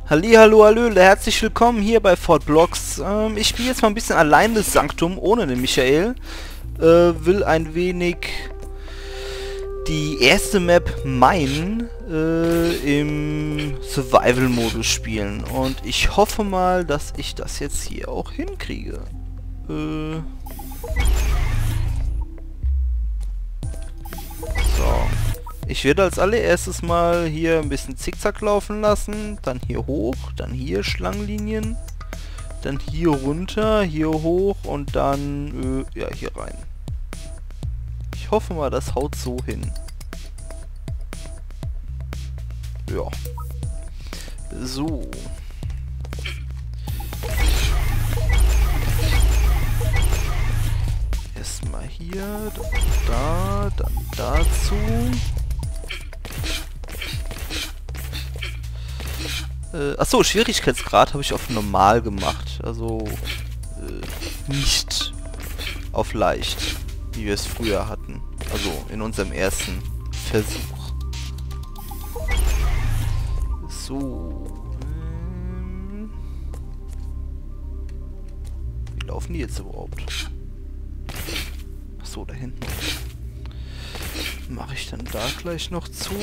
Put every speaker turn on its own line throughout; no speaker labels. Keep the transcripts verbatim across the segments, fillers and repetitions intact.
Hallihallo, hallöle, herzlich willkommen hier bei Fort Blocks. Ähm, ich spiele jetzt mal ein bisschen allein das Sanctum, ohne den Michael. Äh, will ein wenig die erste Map Mine äh, im Survival-Modus spielen. Und ich hoffe mal, dass ich das jetzt hier auch hinkriege. Äh... So. Ich werde als allererstes mal hier ein bisschen Zickzack laufen lassen, dann hier hoch, dann hier Schlangenlinien, dann hier runter, hier hoch und dann, äh, ja, hier rein. Ich hoffe mal, das haut so hin. Ja. So. Erstmal hier, dann da, dann dazu. Äh, achso, Schwierigkeitsgrad habe ich auf normal gemacht. Also äh, nicht auf leicht, wie wir es früher hatten. Also in unserem ersten Versuch. So. Ähm, wie laufen die jetzt überhaupt? Achso, da hinten. Mache ich dann da gleich noch zu.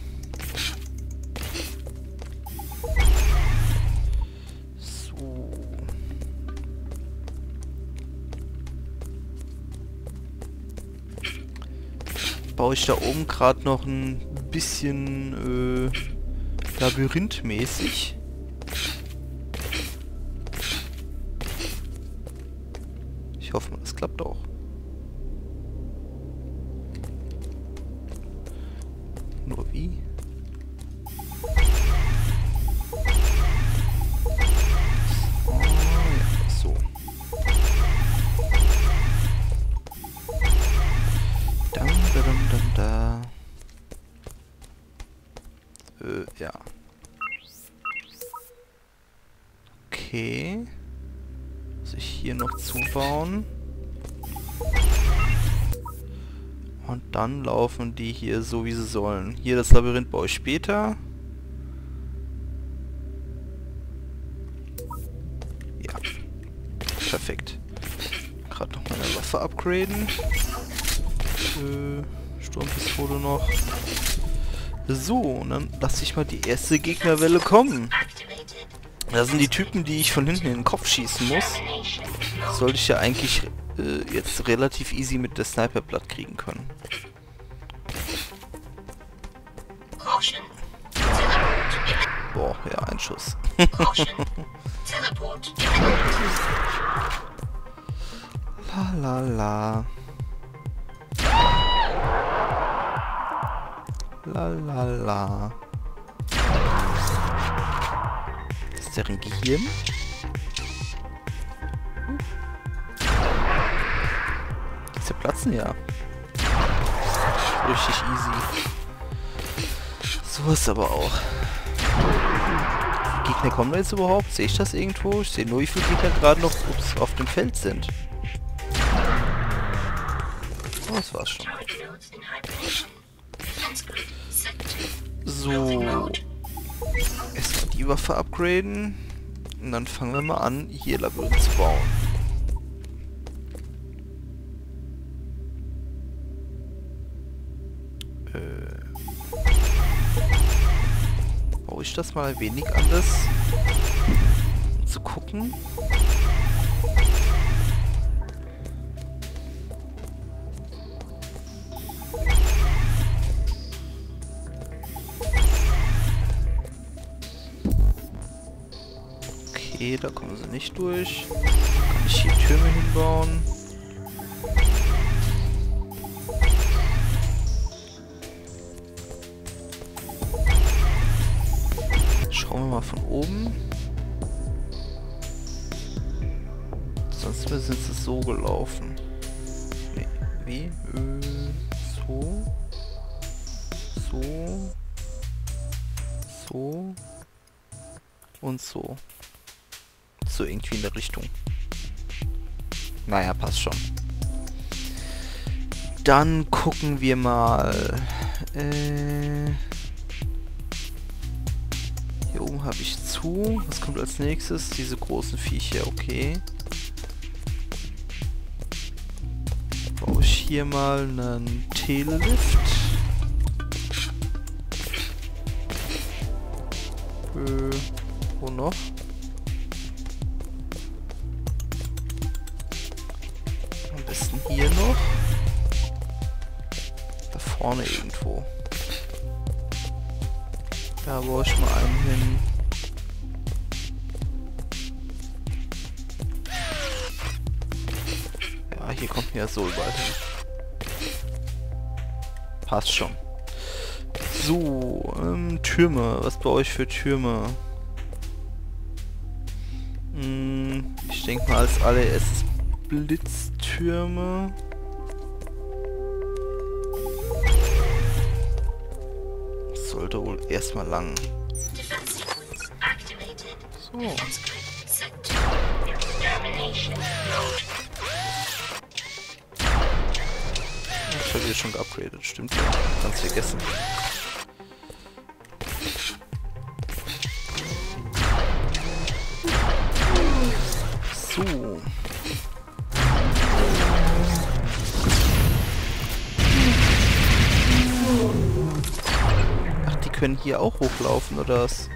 Baue ich da oben gerade noch ein bisschen äh, labyrinthmäßig. Ich hoffe mal, das klappt auch. Nur wie? Oh, ja, so. Da. Äh, ja. Okay. Muss ich hier noch zubauen. Und dann laufen die hier so, wie sie sollen. Hier das Labyrinth baue ich später. Ja. Perfekt. Gerade noch meine Waffe upgraden. Äh... Sturmpistole noch. So, und dann lasse ich mal die erste Gegnerwelle kommen. Das sind die Typen, die ich von hinten in den Kopf schießen muss. Sollte ich ja eigentlich äh, jetzt relativ easy mit der Sniper platt kriegen können. Boah, ja, ein Schuss. La la la. La la la. Ist der ein Gehirn? Hm. Die zerplatzen ja. Richtig easy. So ist aber auch. Wie viele Gegner kommen da jetzt überhaupt? Sehe ich das irgendwo? Ich sehe nur, wie viele Gegner gerade noch ups, auf dem Feld sind. Oh, das war's schon. So. Erstmal die Waffe upgraden. Und dann fangen wir mal an, hier Labyrinth zu bauen. Äh. Baue ich das mal ein wenig anders? Um zu gucken. Okay, da kommen sie nicht durch. Kann ich hier Türme hinbauen? Schauen wir mal von oben. Sonst sind sie so gelaufen. Nee, wie? Äh, so. So. So. Und so. So irgendwie in der Richtung. Naja, passt schon. Dann gucken wir mal. Äh, hier oben Turm habe ich zu. Was kommt als nächstes? Diese großen Viecher, okay. Baue ich hier mal einen Telelift. Äh, wo noch? Am besten hier noch. Da vorne irgendwo. Da baue ich mal einen hin. Ja, hier kommt mir so überall hin. Passt schon. So, ähm, Türme. Was baue ich für Türme? Hm, ich denke mal als allererstes Blitztürme. Sollte wohl erstmal lang. So. Ich habe hier schon geupgradet, stimmt ja. Ganz vergessen. So. Ach, die können hier auch hochlaufen, oder was?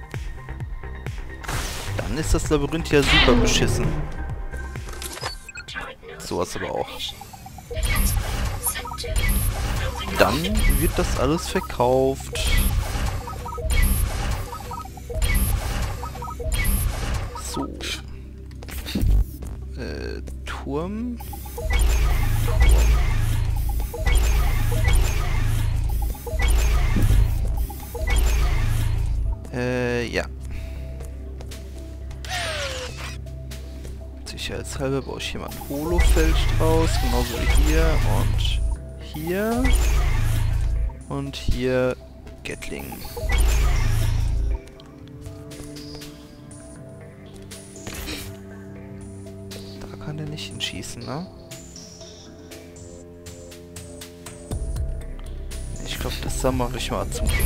Dann ist das Labyrinth ja super beschissen. Sowas aber auch. Dann wird das alles verkauft. So. Äh, Turm. Äh, ja. Sicherheitshalber baue ich hier mal ein Holofeld draus, genauso wie hier und hier. Und hier Gatling. Da kann der nicht hinschießen, ne? Ich glaube, das da mache ich mal zum Glück.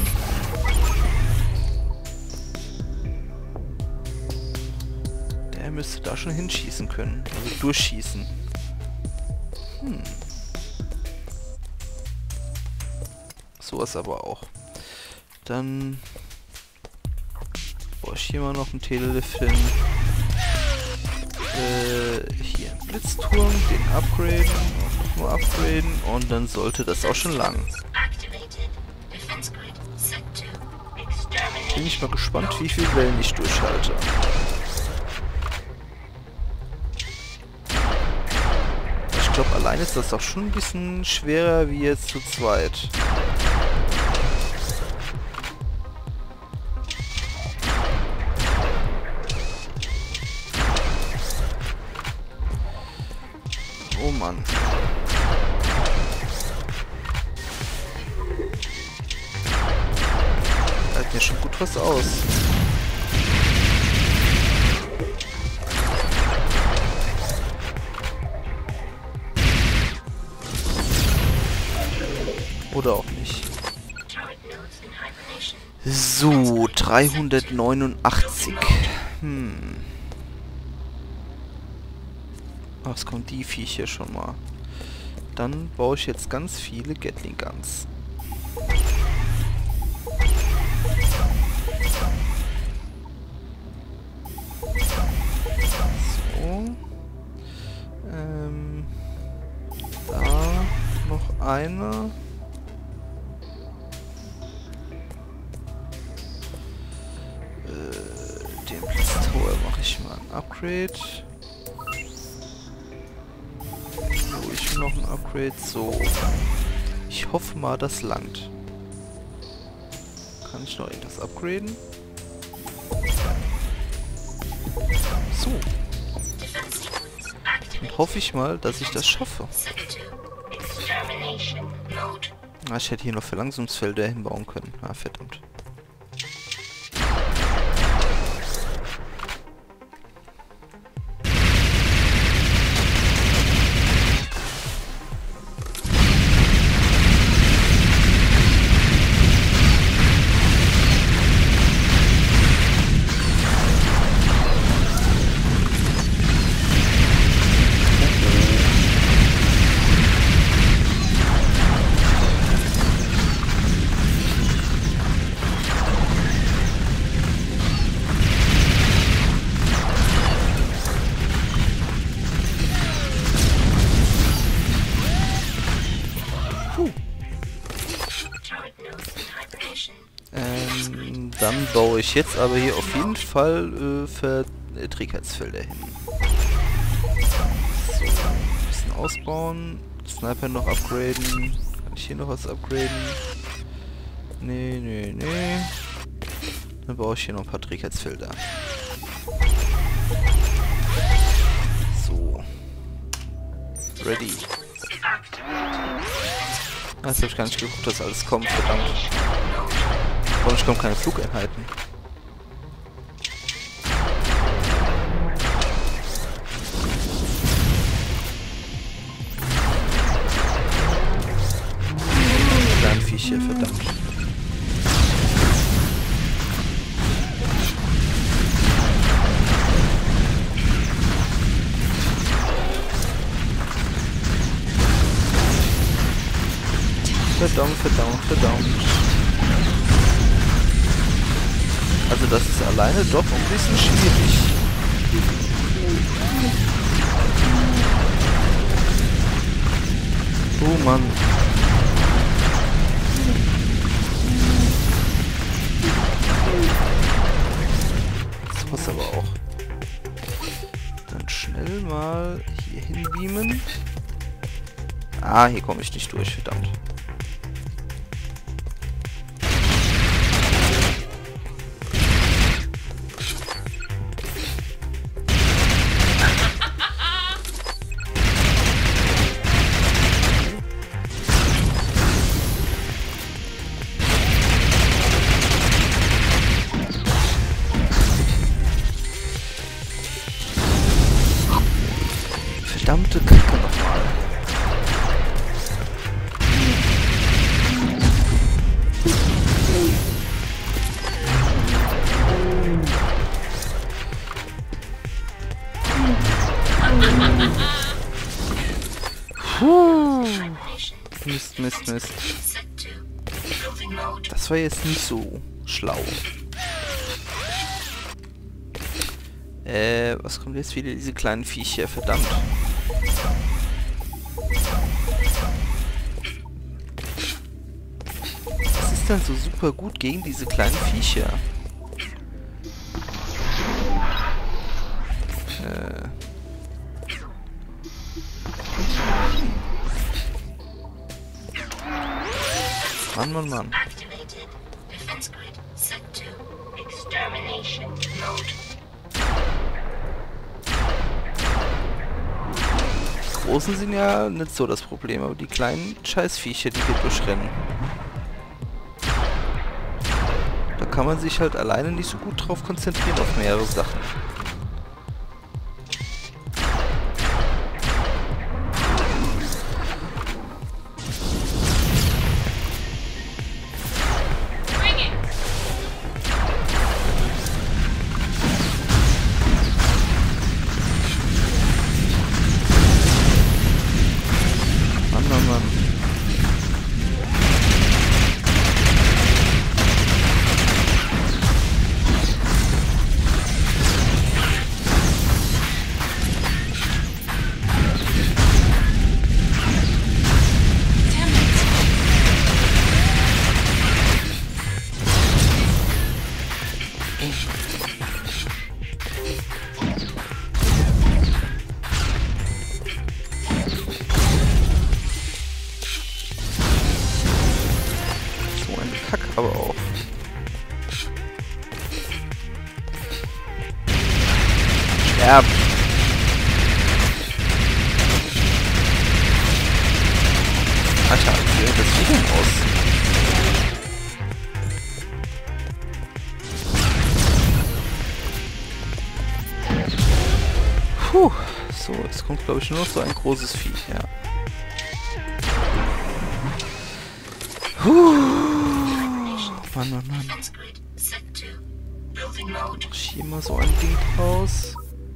Der müsste da schon hinschießen können. Also durchschießen. Hm. Sowas aber auch. Dann baue ich hier mal noch einen Telelift hin. Äh, hier einen Blitzturm, den upgraden, auch nochmal upgraden und dann sollte das auch schon lang. Bin ich mal gespannt, wie viel Wellen ich durchhalte. Ich glaube, allein ist das doch schon ein bisschen schwerer wie jetzt zu zweit. Oh Mann. Hält mir schon gut was aus. Oder auch nicht. So, dreihundertneunundachtzig. Hm. Ach, es kommt die Viecher schon mal. Dann baue ich jetzt ganz viele Gatling Guns. So. Ähm. Da noch eine. Äh, den Blitztower mache ich mal ein Upgrade. Noch ein Upgrade, so. Ich hoffe mal, das langt. Kann ich noch irgendwas upgraden? So. Dann hoffe ich mal, dass ich das schaffe. Ah, ich hätte hier noch Verlangsamungsfelder hinbauen können. Ah, verdammt. baue ich jetzt aber hier auf jeden Fall äh, Verträglichkeitsfelder hin. So, ein bisschen ausbauen. Sniper noch upgraden. Kann ich hier noch was upgraden? Nee, nee, nee. Dann baue ich hier noch ein paar Trägheitsfelder. So. Ready. Ah, jetzt habe ich gar nicht geguckt, dass alles kommt, verdammt. Warum ich kommen keine Flugeinheiten? Kleine Viecher, verdammt. Verdammt, verdammt, verdammt. Also das ist alleine doch ein bisschen schwierig. Oh Mann. Das muss aber auch. Dann schnell mal hier hinbeamen. Ah, hier komme ich nicht durch, verdammt. Verdammte Kacke nochmal. Puh. Mist, Mist, Mist. Das war jetzt nicht so schlau. Äh, was kommt jetzt wieder? Diese kleinen Viecher, verdammt. Was ist denn so super gut gegen diese kleinen Viecher? Äh. Mann, Mann, Mann. Die Großen sind ja nicht so das Problem, aber die kleinen Scheißviecher, die hier durchrennen. Da kann man sich halt alleine nicht so gut drauf konzentrieren auf mehrere Sachen. Kack aber auch. Sterb! Alter, wie sieht das hier denn aus? Puh, so, jetzt kommt glaube ich nur noch so ein großes Vieh, ja. Puh. Mann, Mann, Mann. Ich hier mal so ein Ding raus.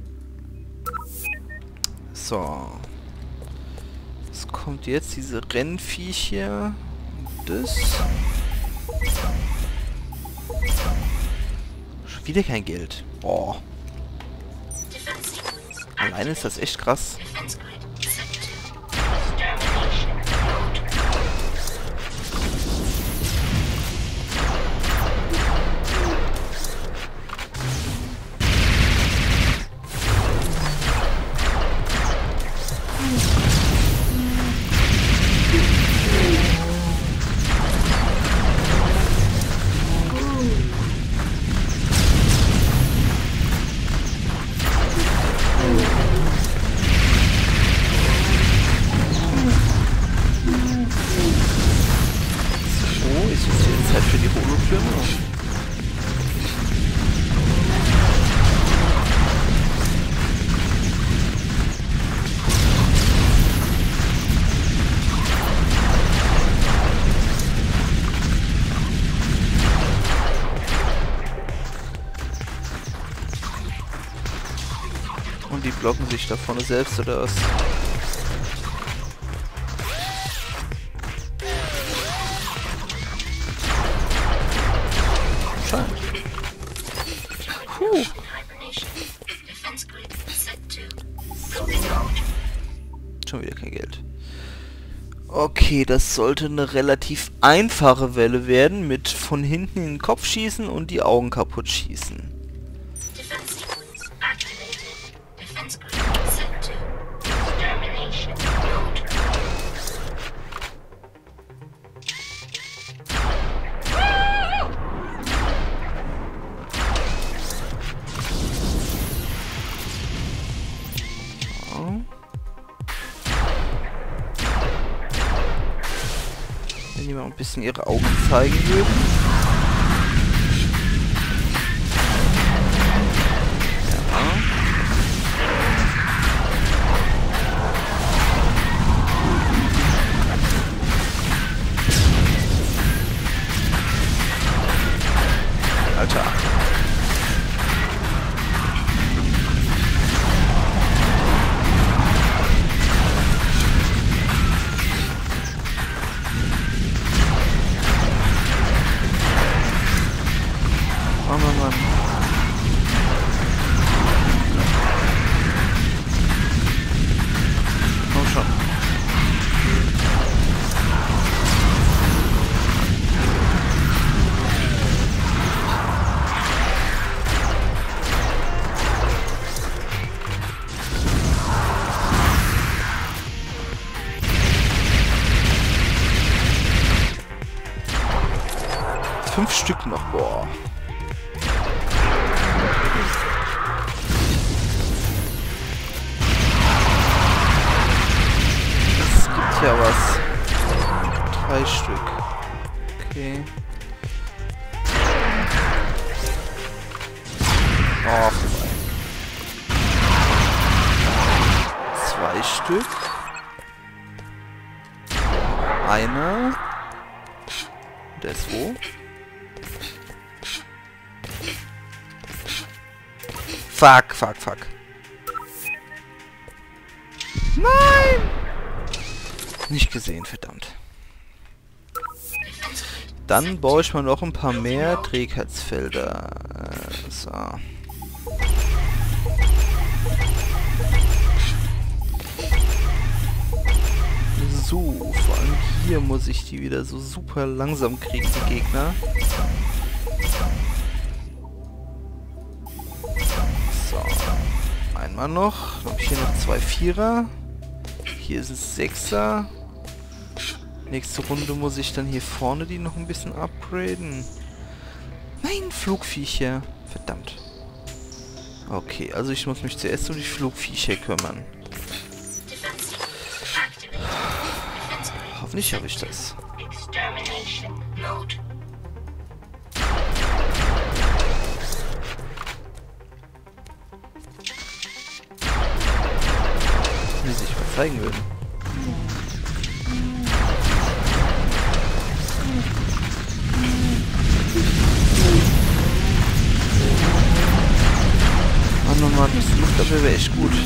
So. Es kommt jetzt diese Rennviecher. Das. Schon wieder kein Geld. Boah. Alleine ist das echt krass. Und die blocken sich da vorne selbst, oder was? Scheint. Puh. Schon wieder kein Geld. Okay, das sollte eine relativ einfache Welle werden mit von hinten in den Kopf schießen und die Augen kaputt schießen. Wenn die mal ein bisschen ihre Augen zeigen würden. Ja. Alter. Oh Mann, Mann. Komm schon. Fünf Stück noch, boah. Ja, was? Drei Stück. Okay. Oh, vorbei. Zwei Stück. Einer. Der ist wo? Fuck, fuck, fuck. Nein! Nicht gesehen, verdammt. Dann baue ich mal noch ein paar mehr Trägheitsfelder. Äh, so. So, vor allem hier muss ich die wieder so super langsam kriegen, die Gegner. So. Einmal noch. Dann habe ich hier noch zwei Vierer. Hier ist es Sechser. Nächste Runde muss ich dann hier vorne die noch ein bisschen upgraden. Nein, Flugviecher. Verdammt. Okay, also ich muss mich zuerst um die Flugviecher kümmern. Hoffentlich habe ich das. Wenn sie sich mal zeigen würden. Oh Mann, das Luftabwehr wäre echt gut.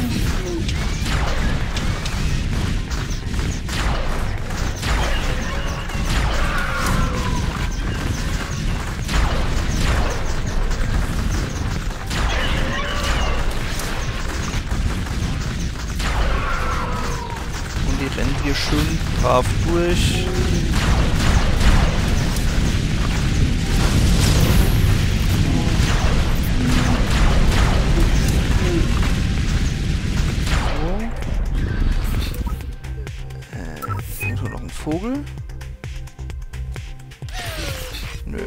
Und die rennen hier schön brav durch. Vogel? Nö.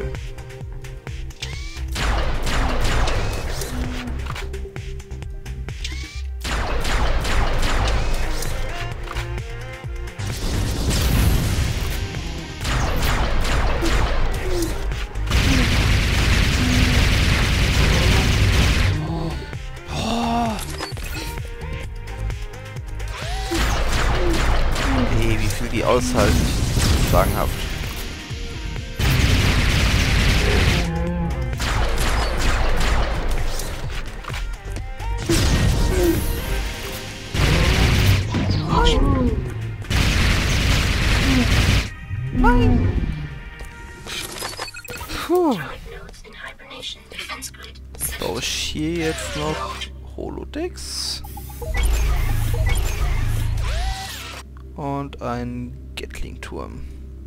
Oh. Hey, wie viel die aushalten. Sagenhaft. brauche ich hier jetzt noch Holodecks. Und einen Gatling-Turm.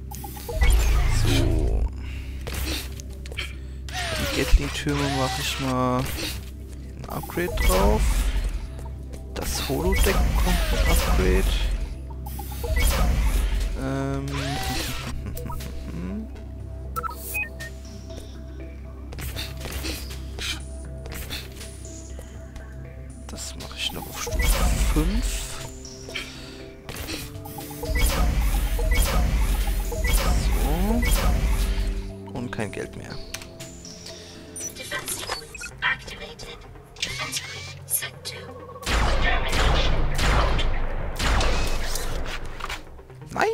So. Die Gatling-Türme mache ich mal ein Upgrade drauf. Das Holodeck bekommt ein Upgrade. Ähm. Das mache ich noch auf Stufe fünf. So. Und kein Geld mehr. Nein!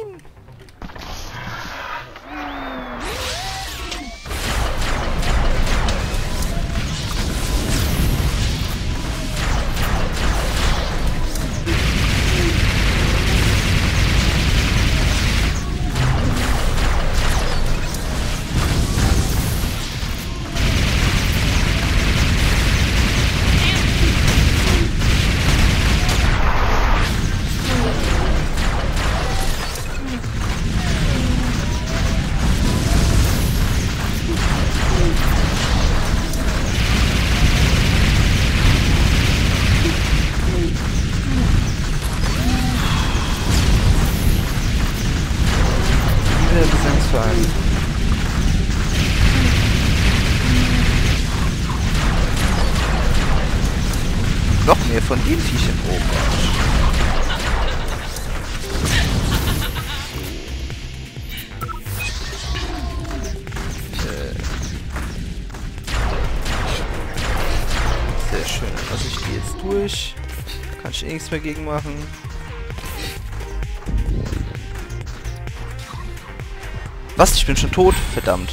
Gesangsverein. Noch mehr von den Viechern oben. Äh. Sehr schön. Dann lasse ich die jetzt durch. Kann ich eh nichts mehr gegen machen. Was? Ich bin schon tot? Verdammt.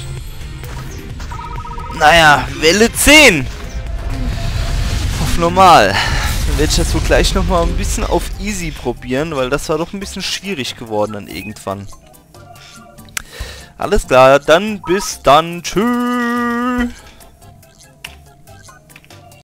Naja, Welle zehn! Auf normal. Dann werde ich das wohl gleich nochmal ein bisschen auf easy probieren, weil das war doch ein bisschen schwierig geworden dann irgendwann. Alles klar, dann bis dann. Tschüss!